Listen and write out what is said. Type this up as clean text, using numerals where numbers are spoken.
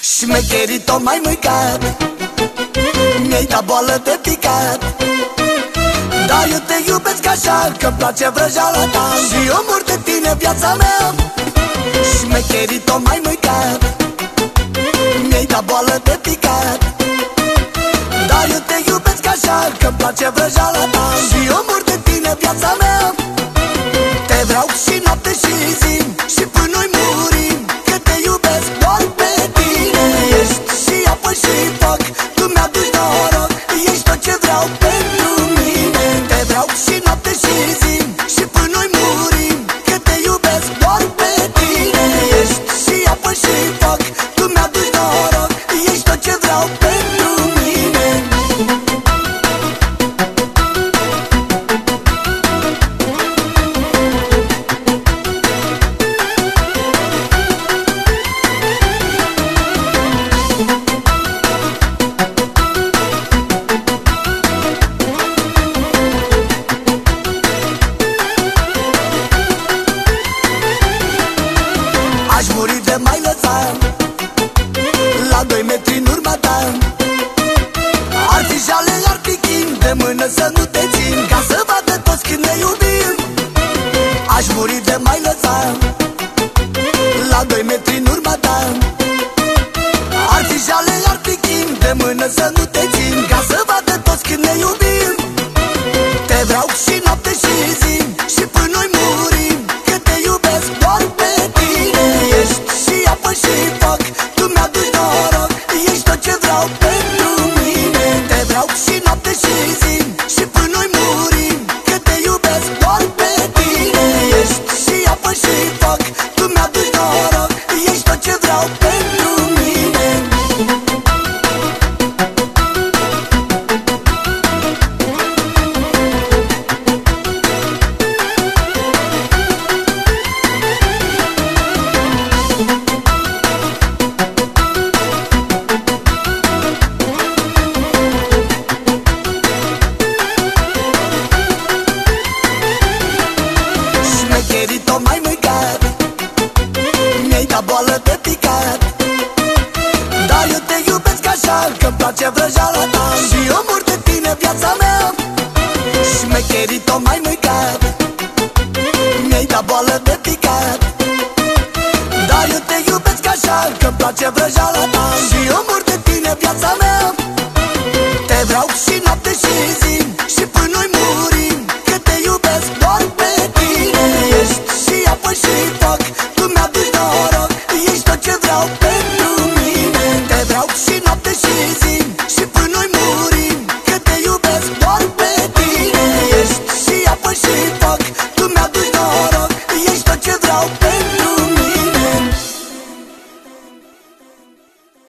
Șmecherii tot mai mâncat, mi-ai dat boală de picat. Dar eu te iubesc așa, că-mi place vrăjeala ta și eu mor de tine, viața mea. Șmecherii tot mai mâncat, mi-ai dat boală de picat. Dar eu te iubesc așa, că-mi place vrăjeala ta și eu mor de tine, viața mea. Te vreau și noapte și zi și până noi murim, că te iubesc doar pe tine. Ești și apă și foc, tu mi-aduci noroc, ești tot ce vreau pentru mine. Te vreau și noapte și zi și până noi murim, că te iubesc doar pe tine. Ești și apă și foc, tu mi-aduci noroc, ești tot ce vreau pentru mine. Aș muri de mai lăsa la 2 metri în urma ta. Ar fi jale, ar fi chin, de mână să nu te țin, ca să vadă toți când ne iubim. Aș muri de mai lăsa la 2 metri în urma ta. Ar fi jale, ar fi chin, de mână să nu te țin, ca să vadă toți când ne iubim. Te vreau și noapte și zi și până noi murim, că te iubesc doar pe tine. Ești și apă și foc, tu mi-aduci noroc, ești tot ce vreau pentru mine. Te vreau și noapte și zi și până noi murim, că te iubesc doar pe tine. Ești și apă și foc, tu mi-aduci noroc, ești tot ce vreau pentru mine. Șmecherii tot mai mâncat, mi-ai dat boală de picat. Dar eu te iubesc așa, că-mi place vrăjeala ta și eu mor de tine, viața mea. Șmecherii tot mai mâncat, mi-ai dat boală de picat. Dar eu te iubesc așa, că-mi place vrăjeala ta și eu mor de tine, viața mea. Te vreau și noapte și zi și până noi murim, că te iubesc doar pe tine. Ești și apă și foc,